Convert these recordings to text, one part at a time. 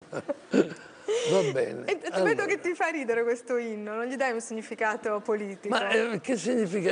Va bene. E vedo che ti fa ridere questo inno, non gli dai un significato politico? Ma che significa?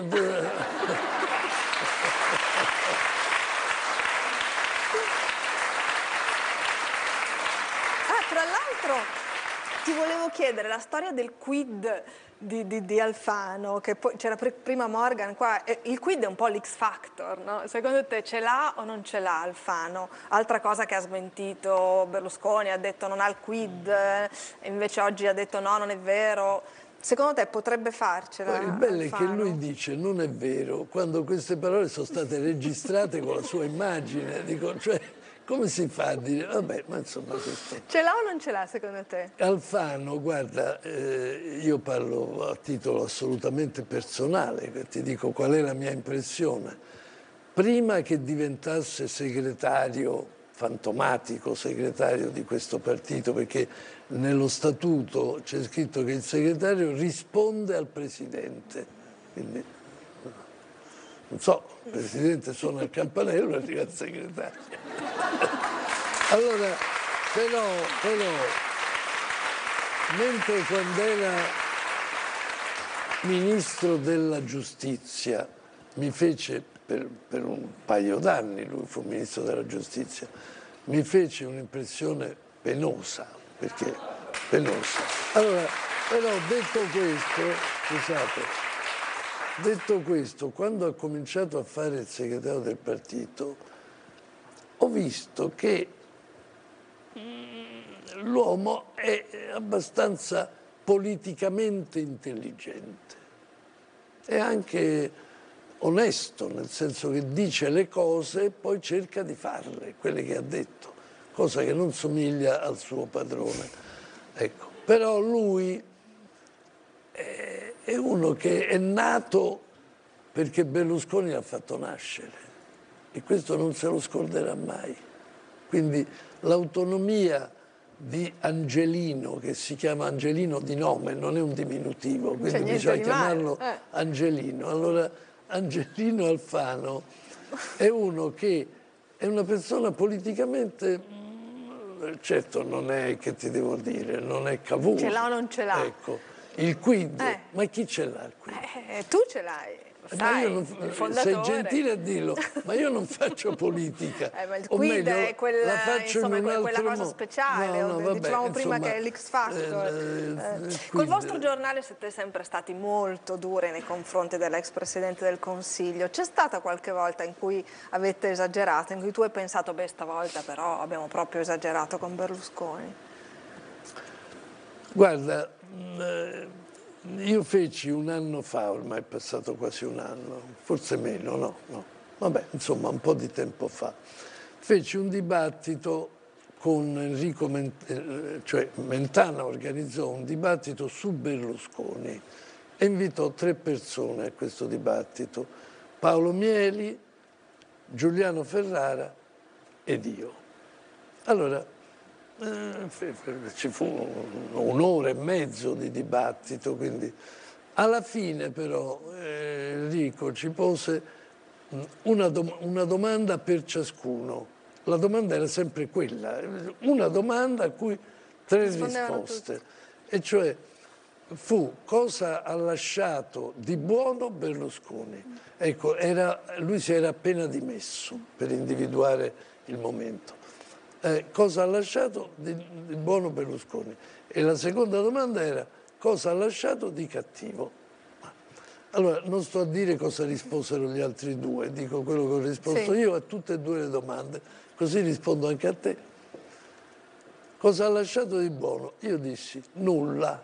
Tra l'altro ti volevo chiedere la storia del quid di Alfano, che poi c'era prima Morgan qua, il quid è un po' l'X Factor, no? Secondo te ce l'ha o non ce l'ha Alfano? Altra cosa che ha smentito Berlusconi, ha detto non ha il quid, invece oggi ha detto no, non è vero. Secondo te potrebbe farcela Il bello è che Alfano? lui dice non è vero, quando queste parole sono state registrate con la sua immagine, dico, cioè, come si fa a dire? Vabbè, ma insomma questo... Ce l'ha o non ce l'ha secondo te? Alfano, guarda, io parlo a titolo assolutamente personale, ti dico qual è la mia impressione. Prima che diventasse segretario, fantomatico segretario di questo partito, perché nello statuto c'è scritto che il segretario risponde al presidente. Quindi, non so, il presidente suona il campanello e arriva il segretario. Allora, però, mentre quando era ministro della giustizia, mi fece, per un paio d'anni, lui fu ministro della giustizia, mi fece un'impressione penosa, perché penosa. Allora, però detto questo, scusate, detto questo, quando ho cominciato a fare il segretario del partito, ho visto che l'uomo è abbastanza politicamente intelligente, è anche onesto, nel senso che dice le cose e poi cerca di farle, quelle che ha detto, cosa che non somiglia al suo padrone. Ecco. Però lui è uno che è nato perché Berlusconi l'ha fatto nascere e questo non se lo scorderà mai. Quindi l'autonomia di Angelino, che si chiama Angelino di nome, non è un diminutivo, quindi bisogna chiamarlo Angelino. Allora Angelino Alfano è uno che è una persona politicamente, certo non è, che ti devo dire, non è Cavour. Ce l'ha o non ce l'ha? Ecco, il quid, ma chi ce l'ha il quid? Tu ce l'hai. Ma io il fondatore. sei gentile a dirlo, ma io non faccio politica. Ma il o quid meglio, è quella, la faccio insomma, in un quella altro cosa speciale. No, vabbè, dicevamo prima insomma, che è l'X Factor. Col vostro giornale siete sempre stati molto duri nei confronti dell'ex Presidente del Consiglio. C'è stata qualche volta in cui avete esagerato, in cui tu hai pensato, beh, stavolta però abbiamo proprio esagerato con Berlusconi? Guarda, io feci un anno fa, ormai è passato quasi un anno, forse meno, no. Vabbè, insomma, un po' di tempo fa, feci un dibattito con Enrico cioè Mentana organizzò un dibattito su Berlusconi e invitò 3 persone a questo dibattito, Paolo Mieli, Giuliano Ferrara ed io. Allora, ci fu un'ora e mezzo di dibattito, quindi alla fine però Enrico ci pose una domanda per ciascuno. La domanda era sempre quella, una domanda a cui 3 risposte, e cioè fu cosa ha lasciato di buono Berlusconi. Ecco, lui si era appena dimesso per individuare il momento. Cosa ha lasciato di buono Berlusconi? E la seconda domanda era cosa ha lasciato di cattivo? Allora, non sto a dire cosa risposero gli altri 2, dico quello che ho risposto io a tutte e 2 le domande, così rispondo anche a te. Cosa ha lasciato di buono? Io dissi nulla.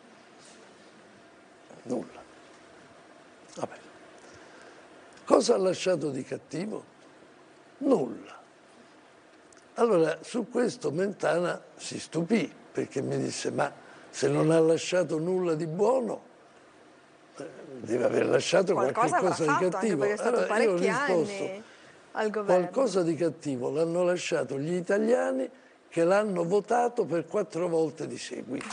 Nulla. Vabbè. Cosa ha lasciato di cattivo? Nulla. Allora, su questo Mentana si stupì, perché mi disse, ma se non ha lasciato nulla di buono, deve aver lasciato qualche cosa di cattivo. Perché è stato allora, parecchi anni al governo. Qualcosa di cattivo l'hanno lasciato gli italiani che l'hanno votato per 4 volte di seguito.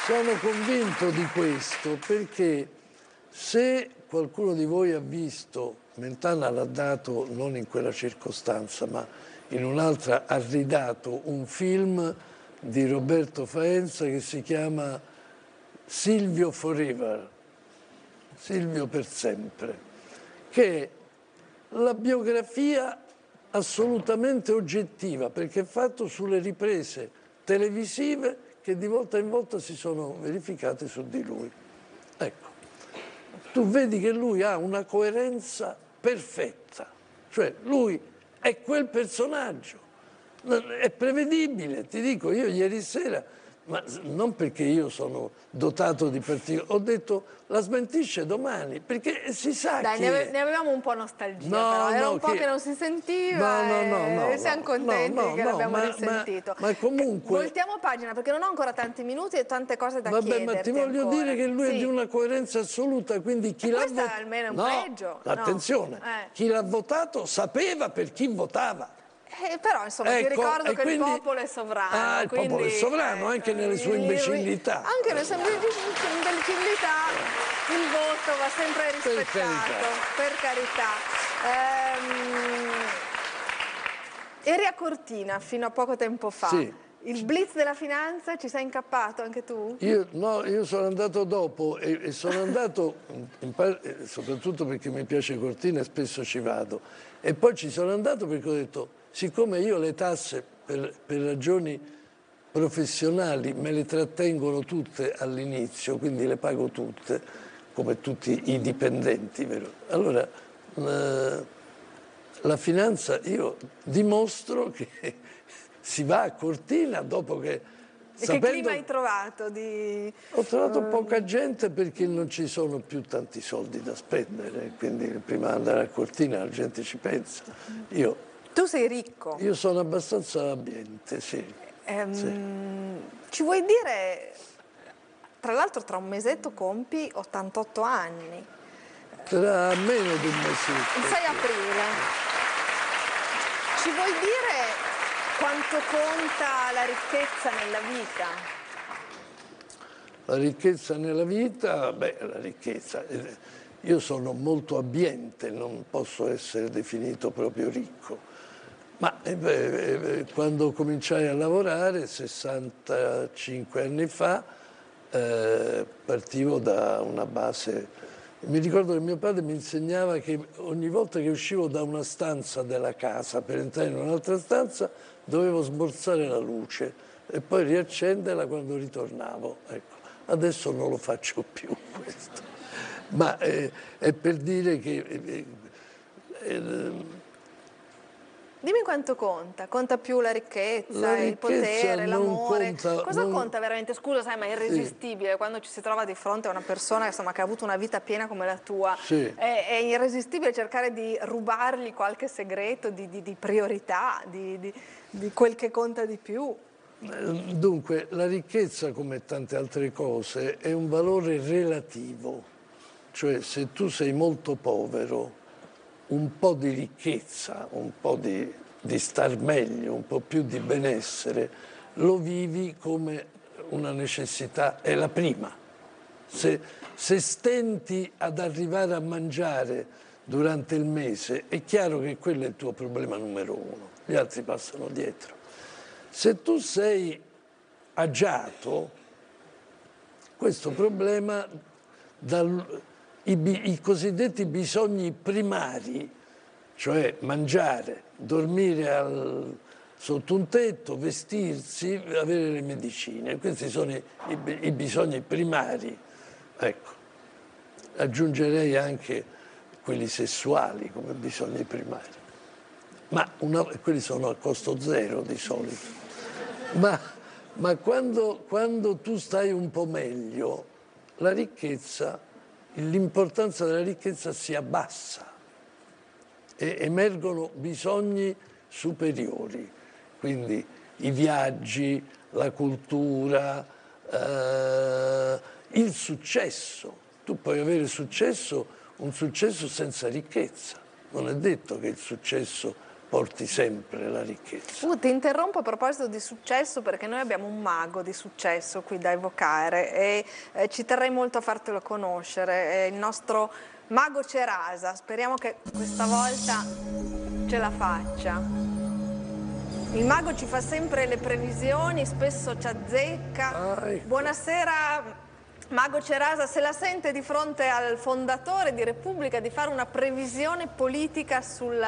Sono convinto di questo perché se qualcuno di voi ha visto, Mentana l'ha dato non in quella circostanza, ma in un'altra ha ridato un film di Roberto Faenza che si chiama Silvio Forever, Silvio per sempre, che è la biografia assolutamente oggettiva, perché è fatto sulle riprese televisive che di volta in volta si sono verificate su di lui. Ecco, tu vedi che lui ha una coerenza perfetta, cioè lui è quel personaggio, è prevedibile, ti dico, io ieri sera, ma non perché io sono dotato di particolari, ho detto la smentisce domani, perché si sa Dai, chi è. ne avevamo un po' nostalgia, No, però era no, un po' che non si sentiva e siamo contenti che l'abbiamo risentito. Ma comunque... Voltiamo pagina perché non ho ancora tanti minuti e tante cose da Vabbè, chiederti ma ti voglio ancora. dire che lui Sì. è di una coerenza assoluta, quindi chi l'ha Questo votato... è almeno un no, pregio. attenzione, chi l'ha votato sapeva per chi votava. Però insomma ti ricordo che quindi... il popolo è sovrano. il popolo è sovrano anche nelle sue imbecillità. Anche nelle sue imbecillità il voto va sempre rispettato, per carità. Eri a Cortina fino a poco tempo fa. Sì. Il blitz della finanza ci sei incappato anche tu? Io sono andato dopo e sono andato soprattutto perché mi piace Cortina e spesso ci vado. E poi ci sono andato perché ho detto, siccome io le tasse per ragioni professionali me le trattengono tutte all'inizio, quindi le pago tutte, come tutti i dipendenti, vero? Allora, la finanza, io dimostro che si va a Cortina dopo che... E che clima hai trovato? Ho trovato poca gente perché non ci sono più tanti soldi da spendere, quindi prima di andare a Cortina la gente ci pensa. Tu sei ricco. Io sono abbastanza abbiente, sì. Ci vuoi dire, tra l'altro tra un mesetto compi 88 anni. Tra meno di un mesetto. Il 6 aprile. Ci vuoi dire quanto conta la ricchezza nella vita? La ricchezza nella vita? Beh, la ricchezza... Io sono molto abbiente, non posso essere definito proprio ricco. Ma quando cominciai a lavorare, 65 anni fa, partivo da una base... Mi ricordo che mio padre mi insegnava che ogni volta che uscivo da una stanza della casa per entrare in un'altra stanza dovevo smorzare la luce e poi riaccenderla quando ritornavo. Ecco, adesso non lo faccio più questo. Ma è per dire che... Dimmi quanto conta. Conta più la ricchezza, il potere, l'amore? Cosa conta veramente? Scusa, sai, ma è irresistibile. Sì. Quando ci si trova di fronte a una persona insomma, che ha avuto una vita piena come la tua, sì. È irresistibile cercare di rubargli qualche segreto di priorità, di quel che conta di più. Dunque, la ricchezza, come tante altre cose, è un valore relativo. Cioè, se tu sei molto povero, un po' di ricchezza, un po' di star meglio, un po' più di benessere, lo vivi come una necessità, è la prima. Se stenti ad arrivare a mangiare durante il mese, è chiaro che quello è il tuo problema numero uno, gli altri passano dietro. Se tu sei agiato, questo problema i cosiddetti bisogni primari, cioè mangiare, dormire sotto un tetto, vestirsi, avere le medicine. Questi sono i bisogni primari. Ecco. Aggiungerei anche quelli sessuali come bisogni primari. Ma quelli sono a costo zero di solito. Ma quando tu stai un po' meglio, la ricchezza... l'importanza della ricchezza si abbassa e emergono bisogni superiori, quindi i viaggi, la cultura, il successo. Tu puoi avere un successo senza ricchezza. Non è detto che il successo porti sempre la ricchezza. Ti interrompo a proposito di successo, perché noi abbiamo un mago di successo qui da evocare e ci terrei molto a fartelo conoscere, è il nostro mago Cerasa. Speriamo che questa volta ce la faccia. Il mago ci fa sempre le previsioni, spesso ci azzecca. Ecco. Buonasera mago Cerasa, se la sente di fronte al fondatore di Repubblica di fare una previsione politica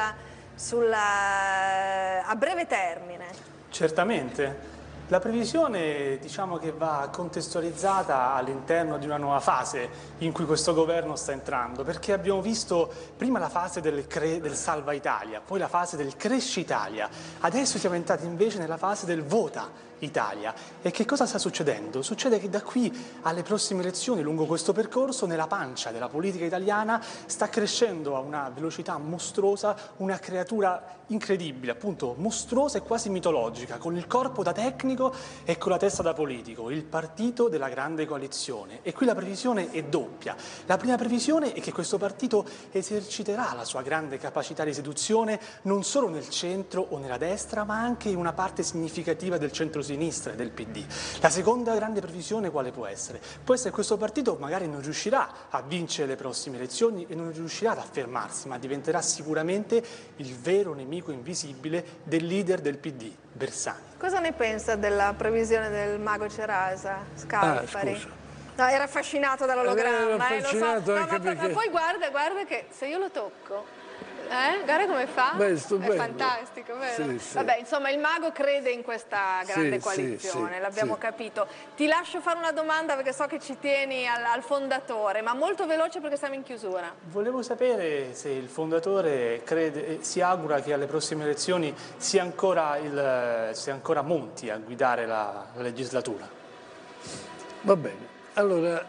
a breve termine? Certamente. La previsione, diciamo, che va contestualizzata all'interno di una nuova fase in cui questo governo sta entrando, perché abbiamo visto prima la fase del Salva Italia, poi la fase del Cresci Italia, adesso siamo entrati invece nella fase del Vota Italia. E che cosa sta succedendo? Succede che da qui alle prossime elezioni, lungo questo percorso, nella pancia della politica italiana sta crescendo a una velocità mostruosa una creatura incredibile, appunto mostruosa e quasi mitologica, con il corpo da tecnico e con la testa da politico, il partito della grande coalizione. E qui la previsione è doppia. La prima previsione è che questo partito eserciterà la sua grande capacità di seduzione non solo nel centro o nella destra, ma anche in una parte significativa del centro-sinistra e del PD. La seconda grande previsione quale può essere? Può essere che questo partito magari non riuscirà a vincere le prossime elezioni e non riuscirà ad affermarsi, ma diventerà sicuramente il vero nemico invisibile del leader del PD, Bersani. Cosa ne pensa della previsione del mago Cerasa, Scalfari? Scusa. No, era affascinato dall'ologramma, Era affascinato lo so. anche perché... Ma poi guarda che se io lo tocco, guarda come fa. Beh, stupendo. È fantastico, vero? Sì, sì. Vabbè, insomma, il mago crede in questa grande Sì, coalizione, sì, l'abbiamo sì. capito. Ti lascio fare una domanda perché so che ci tieni al fondatore, ma molto veloce perché siamo in chiusura. Volevo sapere se il fondatore si augura che alle prossime elezioni sia ancora Monti a guidare la legislatura. Va bene. Allora,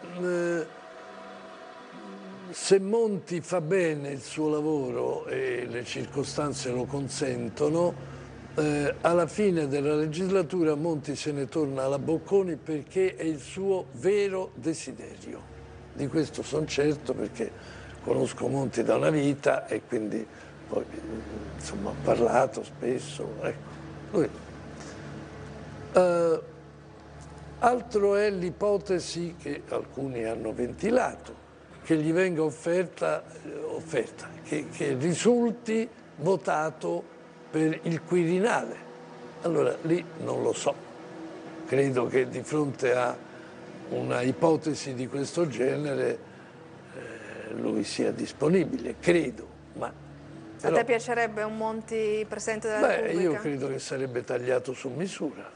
se Monti fa bene il suo lavoro e le circostanze lo consentono, alla fine della legislatura Monti se ne torna alla Bocconi perché è il suo vero desiderio. Di questo sono certo perché conosco Monti da una vita e quindi poi insomma ho parlato spesso. Ecco. Lui. Altro è l'ipotesi che alcuni hanno ventilato, che gli venga offerta che risulti votato per il Quirinale. Allora lì non lo so, credo che di fronte a una ipotesi di questo genere lui sia disponibile, credo. Ma però, a te piacerebbe un Monti Presidente della Repubblica? Io credo che sarebbe tagliato su misura.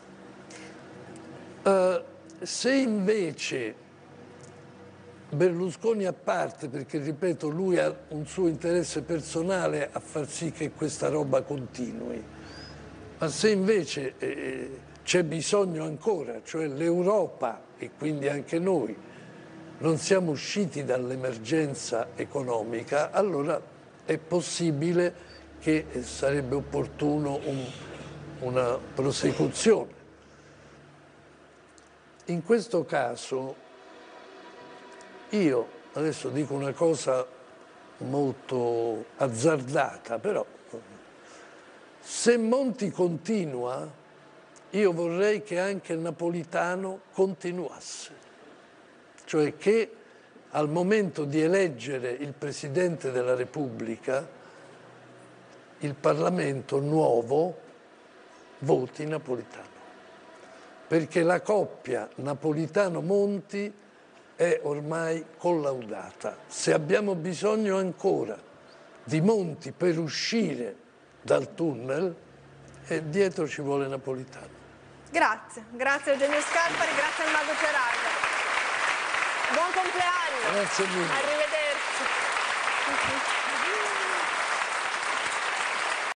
Se invece Berlusconi a parte, perché ripeto lui ha un suo interesse personale a far sì che questa roba continui, ma se invece c'è bisogno ancora, cioè l'Europa e quindi anche noi non siamo usciti dall'emergenza economica, allora è possibile che sarebbe opportuno una prosecuzione. In questo caso io adesso dico una cosa molto azzardata, però se Monti continua, io vorrei che anche Napolitano continuasse, cioè che al momento di eleggere il Presidente della Repubblica il Parlamento nuovo voti Napolitano. Perché la coppia Napolitano-Monti è ormai collaudata. Se abbiamo bisogno ancora di Monti per uscire dal tunnel, dietro ci vuole Napolitano. Grazie Eugenio Scalfari, grazie al mago Cerasa. Buon compleanno. Grazie mille. Arrivederci.